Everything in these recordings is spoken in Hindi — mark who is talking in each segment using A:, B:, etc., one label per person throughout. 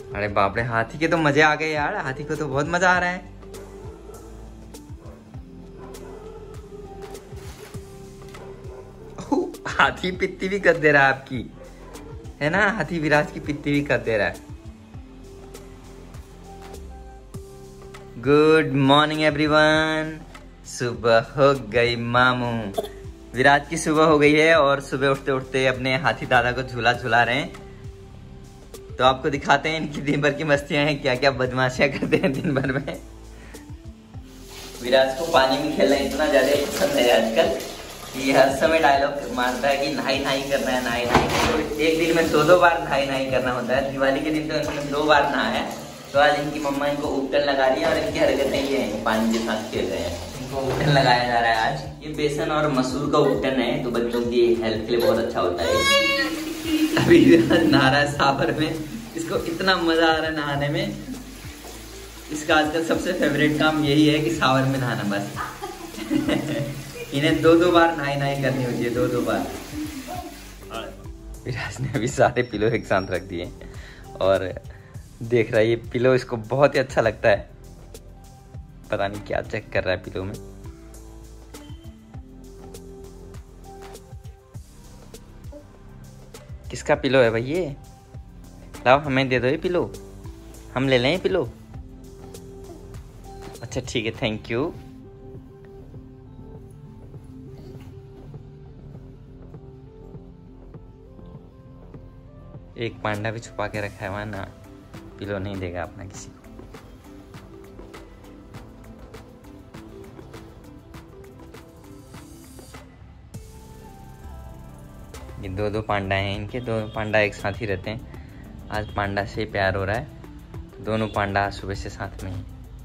A: अरे बाप रे, हाथी के तो मजे आ गए यार, हाथी को तो बहुत मजा आ रहा है। हाथी पित्ती भी कर दे रहा है आपकी, है ना, हाथी विराज की पित्ती भी कर दे रहा है। Good morning everyone. सुबह हो गई मामू, विराज की सुबह हो गई है और सुबह उठते उठते अपने हाथी दादा को झूला झूला रहे हैं। तो आपको दिखाते हैं इनकी दिन भर की मस्तियां हैं, क्या क्या बदमाशियां करते हैं दिन भर में। विराज को पानी में खेलना इतना ज्यादा पसंद है आजकल कि हर समय डायलॉग मारता है कि नहाई नहाई करना है, नहाई नहाई। तो एक दिन में दो बार नहाई नहाई करना होता है। दिवाली के दिन तो इन्होंने 2 बार नहाया। तो आज इनकी मम्मा इनको उपटन लगा रही है और इनकी हरकतें ये हैं, पानी के साथ खेल रहे हैं। इनको उपटन लगाया जा रहा है आज। ये बेसन और मसूर का उपटन है, तो बच्चों की हेल्थ के लिए बहुत अच्छा होता है। अभी नहा रहा है सावर में, इसको इतना मजा आ रहा है नहाने में। इसका आजकल सबसे फेवरेट काम यही है कि सावर में नहाना बस। इन्हें 2 बार नहाई नहाई करनी होती है, 2 बार। विराज ने अभी सारे पिलो एक साथ रख दिए और देख रहा है ये पिलो इसको बहुत ही अच्छा लगता है। पता नहीं क्या चेक कर रहा है पिलो में। किसका पिलो है भाई ये? लाओ हमें दे दो ये पिलो, हम ले लें पिलो। अच्छा ठीक है, थैंक यू। एक पांडा भी छुपा के रखा है वहां ना, पिलो नहीं देगा अपना किसी को। ये 2 पांडा हैं इनके, 2 पांडा एक साथ ही रहते हैं। आज पांडा से प्यार हो रहा है, दोनों पांडा सुबह से साथ में ही।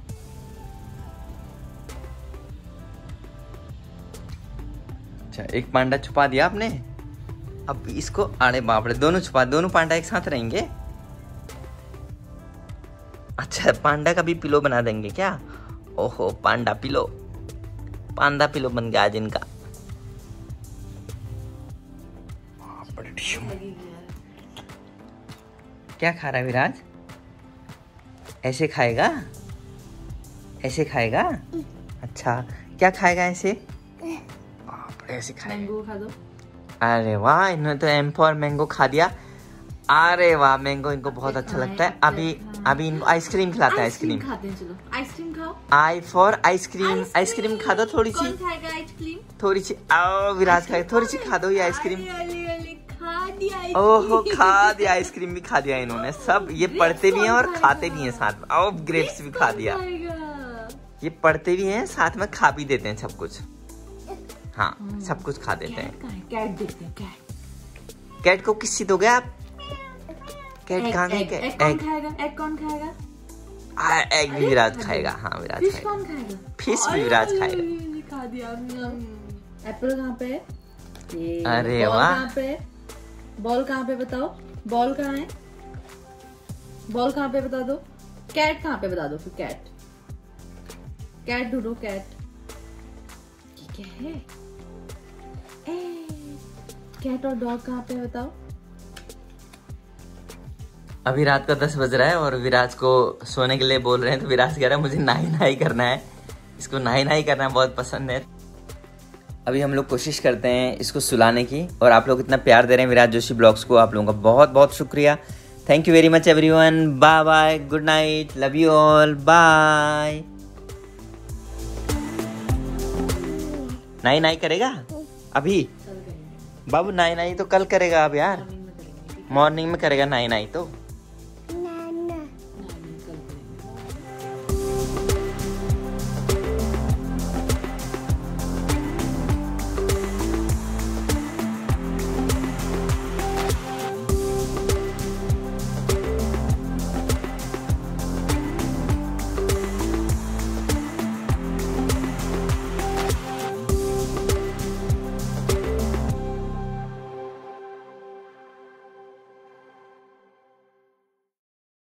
A: अच्छा, एक पांडा छुपा दिया आपने। अब इसको, अरे बाप रे, दोनों पांडा एक साथ रहेंगे। अच्छा, पांडा का भी पिलो बना देंगे क्या? ओहो, पांडा पिलो बन गया आज इनका। क्या खा रहा है विराज? ऐसे खाएगा, ऐसे खाएगा? अच्छा, क्या खाएगा ऐसे? ऐसे खाएगा।
B: मैंगो खा दो।
A: अरे वाह, इन्होंने तो एम फॉर मैंगो खा दिया। अरे वाह, मैंगो इनको बहुत अच्छा लगता है। अभी इनको आइसक्रीम खिलाते हैं। आइसक्रीम
B: खाते हैं, चलो आइसक्रीम खाओ।
A: I for ice cream. आइसक्रीम खा दो थोड़ी सी।
B: कौन खाएगा आइसक्रीम?
A: थोड़ी सी, आओ विराज खाएगा, थोड़ी सी खा दो ये आइसक्रीम।
B: खा दिया।
A: ओहो, खा दिया, आइसक्रीम भी खा दिया इन्होंने सब। ये पढ़ते भी हैं और खाते भी हैं साथ में। आओ, ग्रेप्स भी खा दिया। ये पढ़ते भी हैं साथ में, खा भी देते हैं सब कुछ। हाँ, सब कुछ खा देते हैं।
B: कैट देखते हैं, कैट।
A: कैट को किसी दोगे आप? कैट कहाँ गई?
B: एग कौन खाएगा? एग कौन खाएगा?
A: एग भी विराज खाएगा। हाँ, विराज
B: फिश
A: खाएगा।
B: कौन खाएगा?
A: फिश भी विराज खाएगा।
B: खा दिया। एप्पल कहाँ पे?
A: अरे वाह,
B: बॉल कहाँ पे बताओ? बॉल कहाँ है? बॉल कहाँ पे बता दो? कैट कहाँ पे बता दो फिर? कैट ढूंढो, कैट। क्या है? कैट और डॉग कहाँ पे बताओ?
A: अभी रात का 10 बज रहा है और विराज को सोने के लिए बोल रहे हैं। तो विराज कह रहा है मुझे नहाई नहाई करना है, इसको नहाई नहाई करना बहुत पसंद है। अभी हम लोग कोशिश करते हैं इसको सुलाने की, और आप लोग इतना प्यार दे रहे हैं विराज जोशी ब्लॉग्स को, आप लोगों का बहुत बहुत शुक्रिया। Thank you very much everyone. Bye bye, good night, love you all, bye. नाई नाई करेगा अभी बाबू? नाई नाई तो कल करेगा अब यार, मॉर्निंग में करेगा नाई नाई तो।